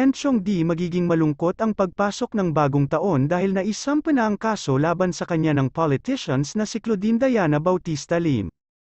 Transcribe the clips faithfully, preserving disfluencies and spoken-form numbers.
Enchong Dee magiging malungkot ang pagpasok ng bagong taon dahil naisampa na ang kaso laban sa kanya ng politicians na si Claudine Bautista Lim.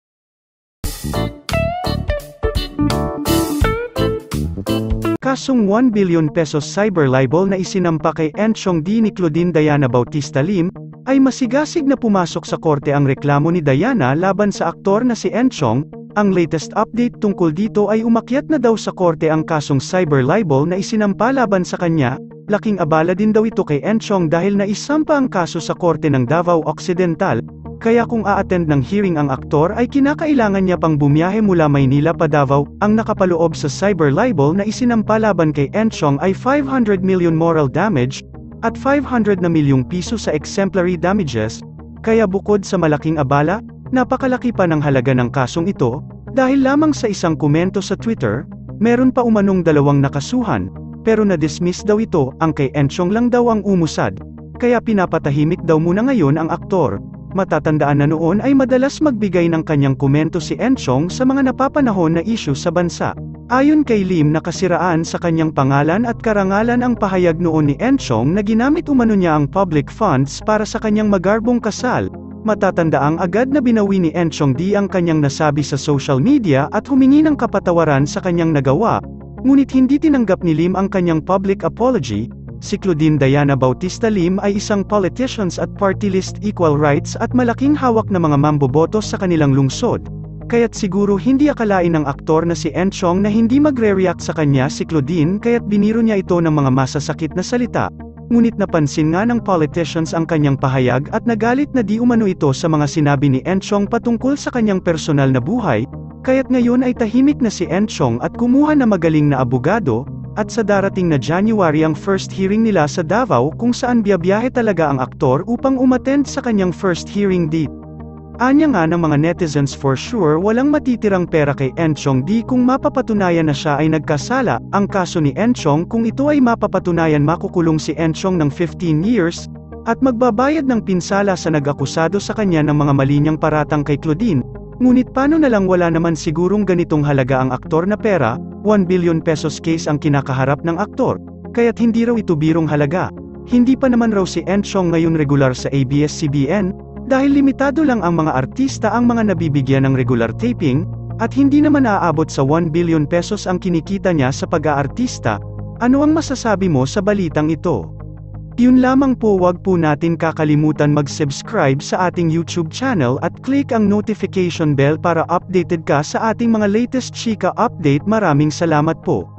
Kasong one billion pesos cyber libel na isinampa kay Enchong Dee ni Claudine Bautista Lim, ay masigasig na pumasok sa korte ang reklamo ni Diana laban sa aktor na si Enchong. Ang latest update tungkol dito ay umakyat na daw sa korte ang kasong cyber libel na isinampa laban sa kanya. Laking abala din daw ito kay Enchong dahil naisampa ang kaso sa korte ng Davao Occidental, kaya kung a-attend ng hearing ang aktor ay kinakailangan niya pang bumiyahe mula Maynila pa Davao. Ang nakapaloob sa cyber libel na isinampa laban kay Enchong ay five hundred million moral damage, at five hundred na milyong piso sa exemplary damages, kaya bukod sa malaking abala, napakalaki pa ng halaga ng kasong ito, dahil lamang sa isang komento sa Twitter, meron pa umanong dalawang nakasuhan, pero na-dismiss daw ito. Ang kay Enchong lang daw ang umusad, kaya pinapatahimik daw muna ngayon ang aktor. Matatandaan na noon ay madalas magbigay ng kanyang komento si Enchong sa mga napapanahon na issue sa bansa. Ayon kay Lim, nakasiraan sa kanyang pangalan at karangalan ang pahayag noon ni Enchong na ginamit umano niya ang public funds para sa kanyang magarbong kasal. Matatandaang agad na binawi ni Enchong Dee ang kanyang nasabi sa social media at humingi ng kapatawaran sa kanyang nagawa, ngunit hindi tinanggap ni Lim ang kanyang public apology. Si Claudine Bautista Lim ay isang politicians at party list equal rights at malaking hawak na mga mamboboto sa kanilang lungsod. Kaya't siguro hindi akalain ng aktor na si Enchong na hindi magre-react sa kanya si Claudine, kaya't biniro niya ito ng mga masasakit na salita. Ngunit napansin nga ng politicians ang kanyang pahayag at nagalit na di umano ito sa mga sinabi ni Enchong patungkol sa kanyang personal na buhay, kaya't ngayon ay tahimik na si Enchong at kumuha na magaling na abogado, at sa darating na January ang first hearing nila sa Davao kung saan biyabiyahe talaga ang aktor upang umattend sa kanyang first hearing date. Anya nga ng mga netizens, for sure walang matitirang pera kay Enchong Dee kung mapapatunayan na siya ay nagkasala. Ang kaso ni Enchong, kung ito ay mapapatunayan, makukulong si Enchong ng fifteen years, at magbabayad ng pinsala sa nag-akusado sa kanya ng mga mali niyang paratang kay Claudine. Ngunit paano na lang wala naman sigurong ganitong halaga ang aktor na pera, one billion pesos case ang kinakaharap ng aktor, kaya't hindi raw ito birong halaga. Hindi pa naman raw si Enchong ngayon regular sa A B S C B N, dahil limitado lang ang mga artista ang mga nabibigyan ng regular taping, at hindi naman aabot sa one billion pesos ang kinikita niya sa pag-aartista. Ano ang masasabi mo sa balitang ito? Yun lamang po, wag po natin kakalimutan mag-subscribe sa ating YouTube channel at click ang notification bell para updated ka sa ating mga latest chika update. Maraming salamat po.